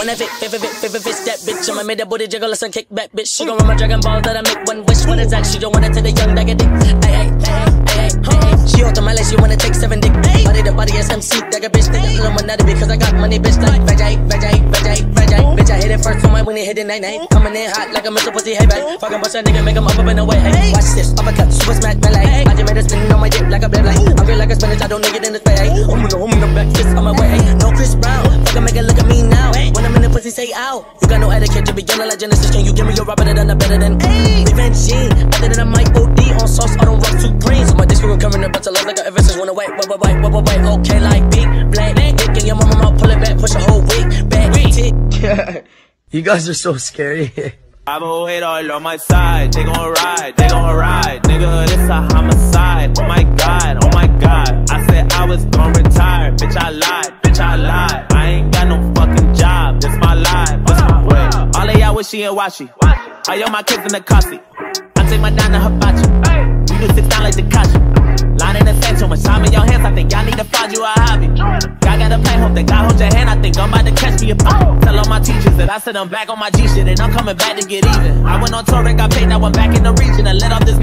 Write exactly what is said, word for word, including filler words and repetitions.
When I fit, fit, fit, fit, fit, fit, that bitch. I'ma make that booty jiggle, let's kick back, bitch. She gon' run my Dragon Ball that I make one wish. What is that? She don't wanna take the young bag of dick. Ay, ay, ay, ay, ay, ay. She hold to my leg, she wanna take seven dick. Body the body is M C, that a bitch. Think I'm Illuminati because I got money, bitch. Like veggie, veggie, veggie, veggie. Bitch, I hit it first for my when it hit it night night. Coming in hot like a Mister Pussy, hey, babe. Fucking bust that nigga, make him up up in the way, hey. Watch this, uppercut, super smack, melee. I just made a spin on my dick like a blade light. I'm feel like a spinach, I don't nigga in the face, hey. I'm gonna, I'm gonna back fist on my way, hey. No Chris Brown, fucking make it look at me now. When I'm in the pussy, say ow. You got no etiquette, you be yelling like Genesis. Can you give me your rap better than a better than hey. Revenge Gene, other than a Mike O D on sauce, I don't rock too green. So my disc will covering a bunch of love like a ever since wanna wait, wait, wait, wait, wait, wait, okay, like big black dick in your mama mouth, pull it back, push a whole week back. You guys are so scary. I'm a hate all on my side, they gon' ride, they gon' ride. Nigga, this a homicide, oh my god, oh my god. I said I was gon' retire, bitch I lied, bitch I lied. I ain't got no fucking job, this my life, what's my way? All of y'all wishy and washy, I owe my kids in the Kasi. I take my down to hibachi, you do sit down like the Kashi. Line in the sand, too much time in your hands, I think y'all need to find you a hobby. Y'all got a plan, hope that God hold your hand, I think I'm about to catch me a pop. Tell all my teachers that I said I'm back on my G shit and I'm coming back to get even. I went on tour and got paid, now I'm back in the region and let off this